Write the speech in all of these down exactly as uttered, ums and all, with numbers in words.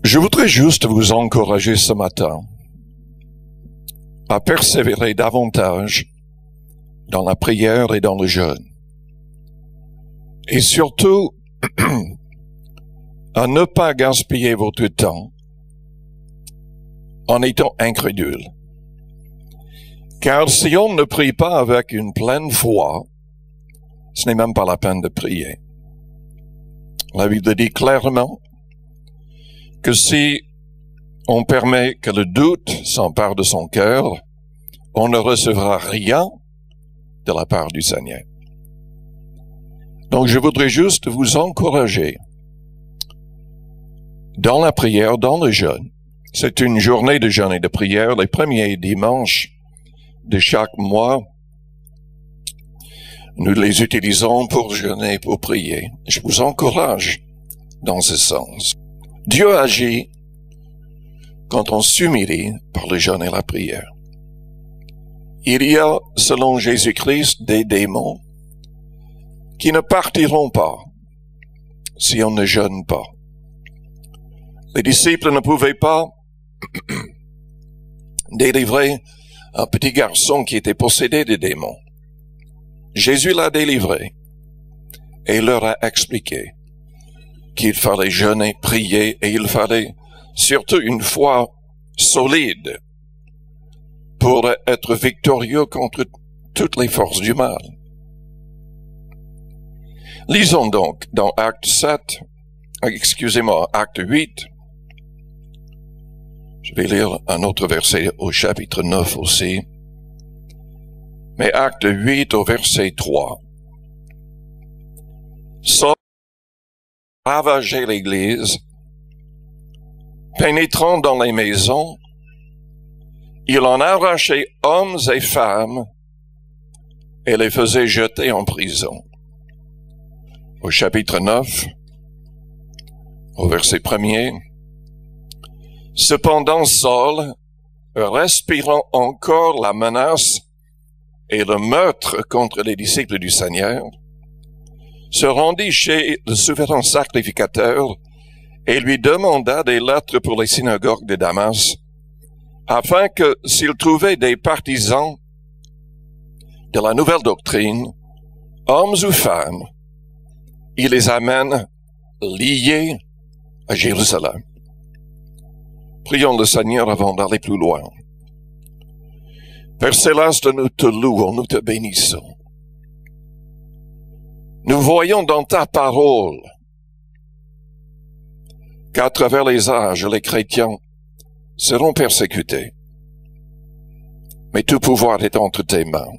Je voudrais juste vous encourager ce matin à persévérer davantage dans la prière et dans le jeûne. Et surtout, à ne pas gaspiller votre temps en étant incrédule. Car si on ne prie pas avec une pleine foi, ce n'est même pas la peine de prier. La Bible dit clairement que si on permet que le doute s'empare de son cœur, on ne recevra rien de la part du Seigneur. Donc je voudrais juste vous encourager dans la prière, dans le jeûne. C'est une journée de jeûne et de prière, les premiers dimanches de chaque mois. Nous les utilisons pour jeûner, pour prier. Je vous encourage dans ce sens. Dieu agit quand on s'humilie par le jeûne et la prière. Il y a, selon Jésus-Christ, des démons qui ne partiront pas si on ne jeûne pas. Les disciples ne pouvaient pas délivrer un petit garçon qui était possédé de démons. Jésus l'a délivré et leur a expliqué qu'il fallait jeûner, prier, et il fallait surtout une foi solide pour être victorieux contre toutes les forces du mal. Lisons donc dans Acte sept, excusez-moi, Acte huit. Je vais lire un autre verset au chapitre neuf aussi. Mais Acte huit au verset trois. Saul ravageait l'église, pénétrant dans les maisons, il en arrachait hommes et femmes et les faisait jeter en prison. Au chapitre neuf, au verset premier, cependant Saul, respirant encore la menace et le meurtre contre les disciples du Seigneur, se rendit chez le souverain sacrificateur et lui demanda des lettres pour les synagogues de Damas, afin que, s'il trouvait des partisans de la nouvelle doctrine, hommes ou femmes, il les amène liés à Jérusalem. Prions le Seigneur avant d'aller plus loin. Père Céleste, nous te louons, nous te bénissons. Nous voyons dans ta parole qu'à travers les âges, les chrétiens seront persécutés. Mais tout pouvoir est entre tes mains.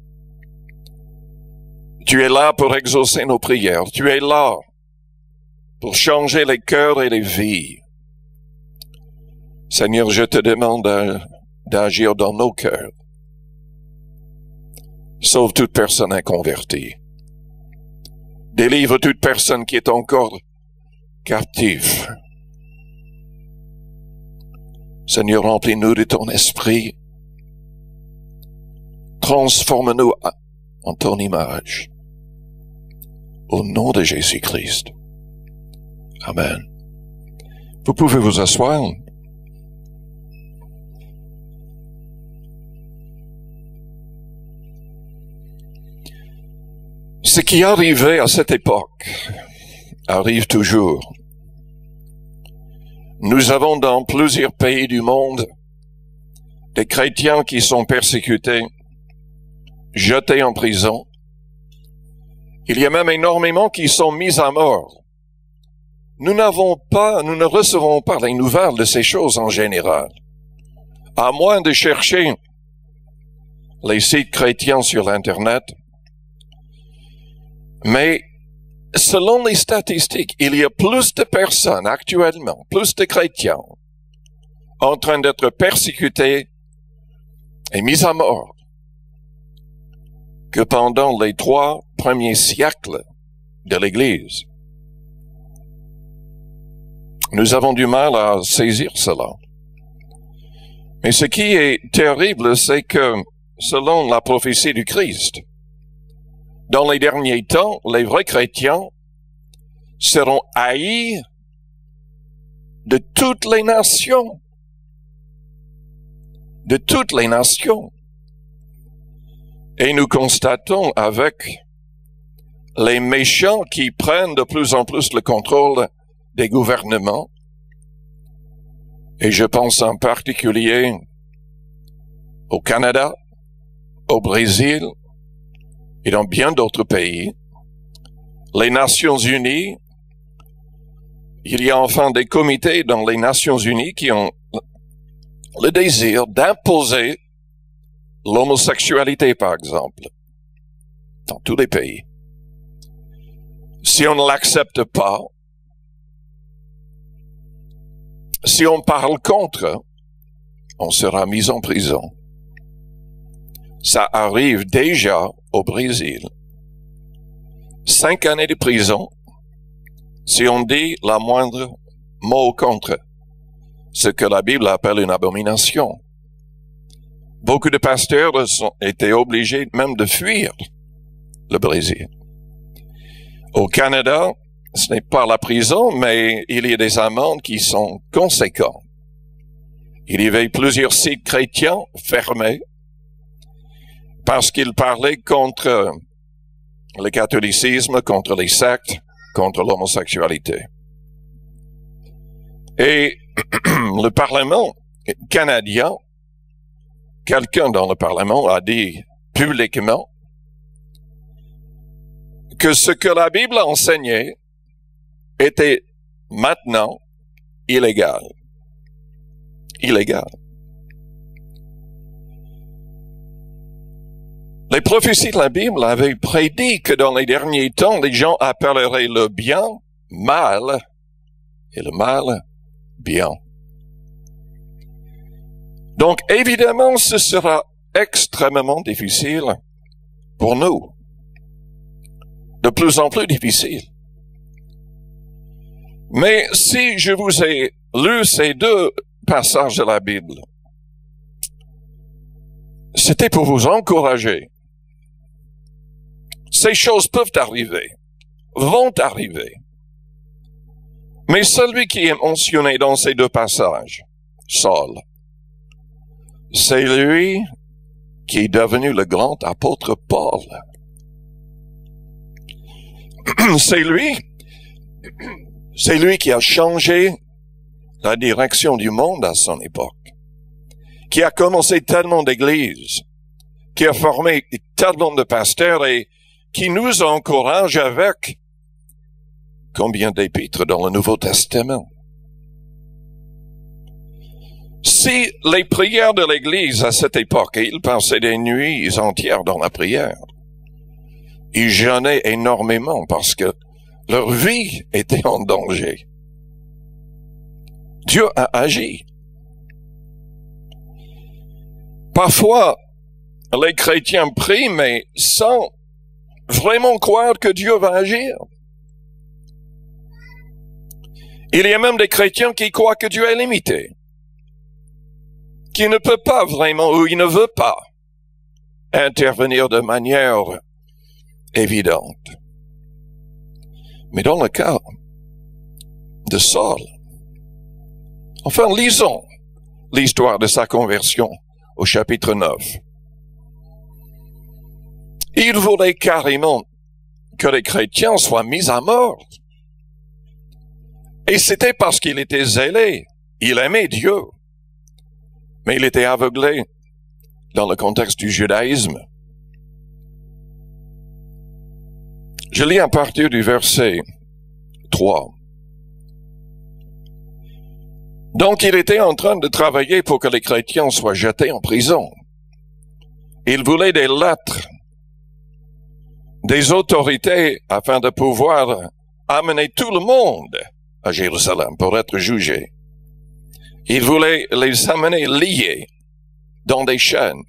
Tu es là pour exaucer nos prières. Tu es là pour changer les cœurs et les vies. Seigneur, je te demande d'agir dans nos cœurs. Sauve toute personne inconvertie. Délivre toute personne qui est encore captive. Seigneur, remplis-nous de ton esprit. Transforme-nous en ton image. Au nom de Jésus-Christ. Amen. Vous pouvez vous asseoir. Ce qui arrivait à cette époque arrive toujours. Nous avons dans plusieurs pays du monde des chrétiens qui sont persécutés, jetés en prison. Il y a même énormément qui sont mis à mort. Nous n'avons pas, nous ne recevons pas les nouvelles de ces choses en général, à moins de chercher les sites chrétiens sur l'Internet. Mais selon les statistiques, il y a plus de personnes actuellement, plus de chrétiens, en train d'être persécutés et mis à mort que pendant les trois premiers siècles de l'Église. Nous avons du mal à saisir cela. Mais ce qui est terrible, c'est que, selon la prophétie du Christ, dans les derniers temps, les vrais chrétiens seront haïs de toutes les nations. De toutes les nations. Et nous constatons avec les méchants qui prennent de plus en plus le contrôle des gouvernements, et je pense en particulier au Canada, au Brésil et dans bien d'autres pays, les Nations Unies. Il y a enfin des comités dans les Nations Unies qui ont le désir d'imposer l'homosexualité, par exemple, dans tous les pays. Si on ne l'accepte pas, si on parle contre, on sera mis en prison. Ça arrive déjà au Brésil. Cinq années de prison si on dit la moindre mot contre ce que la Bible appelle une abomination. Beaucoup de pasteurs ont été obligés même de fuir le Brésil. Au Canada, ce n'est pas la prison, mais il y a des amendes qui sont conséquentes. Il y avait plusieurs sites chrétiens fermés parce qu'ils parlaient contre le catholicisme, contre les sectes, contre l'homosexualité. Et le Parlement canadien, quelqu'un dans le Parlement a dit publiquement que ce que la Bible enseignait était maintenant illégal. Illégal. Les prophéties de la Bible avaient prédit que dans les derniers temps, les gens appelleraient le bien mal et le mal bien. Donc, évidemment, ce sera extrêmement difficile pour nous. De plus en plus difficile. Mais si je vous ai lu ces deux passages de la Bible, c'était pour vous encourager. Ces choses peuvent arriver, vont arriver. Mais celui qui est mentionné dans ces deux passages, Saul, c'est lui qui est devenu le grand apôtre Paul. C'est lui, c'est lui qui a changé la direction du monde à son époque, qui a commencé tellement d'églises, qui a formé tellement de pasteurs et qui nous encourage avec combien d'épîtres dans le Nouveau Testament. Si les prières de l'Église à cette époque, et ils passaient des nuits entières dans la prière, ils jeûnaient énormément parce que leur vie était en danger. Dieu a agi. Parfois, les chrétiens prient, mais sans vraiment croire que Dieu va agir. Il y a même des chrétiens qui croient que Dieu est limité, qui ne peut pas vraiment, ou il ne veut pas intervenir de manière évidente. Mais dans le cas de Saul, enfin, lisons l'histoire de sa conversion au chapitre neuf. Il voulait carrément que les chrétiens soient mis à mort. Et c'était parce qu'il était zélé. Il aimait Dieu. Mais il était aveuglé dans le contexte du judaïsme. Je lis à partir du verset trois. Donc il était en train de travailler pour que les chrétiens soient jetés en prison. Il voulait des lettres des autorités afin de pouvoir amener tout le monde à Jérusalem pour être jugé. Il voulait les amener liés dans des chaînes.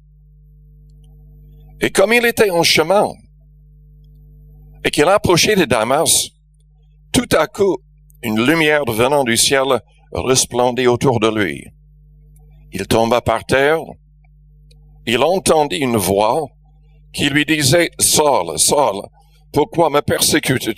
Et comme il était en chemin et qu'il approchait de Damas, tout à coup, une lumière venant du ciel resplendit autour de lui. Il tomba par terre. Il entendit une voix qui lui disait « Saul, Saul, pourquoi me persécutes-tu »